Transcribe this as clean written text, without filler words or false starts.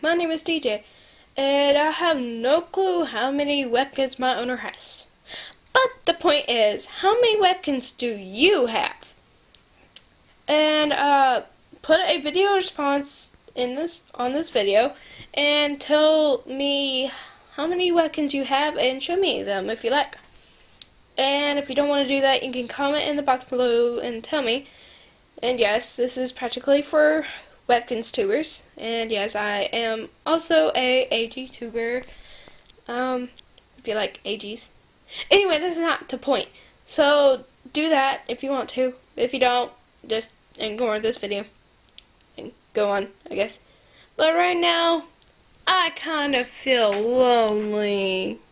My name is DJ, and I have no clue how many webkins my owner has. But the point is, how many webkins do you have? And put a video response on this video and tell me how many webkins you have and show me them if you like. And if you don't want to do that, you can comment in the box below and tell me. And yes, this is practically for webkins tubers. And yes, I am also a AG tuber. If you like AGs. Anyway, this is not the point. So do that if you want to. If you don't, just ignore this video and go on, I guess. But right now, I kind of feel lonely.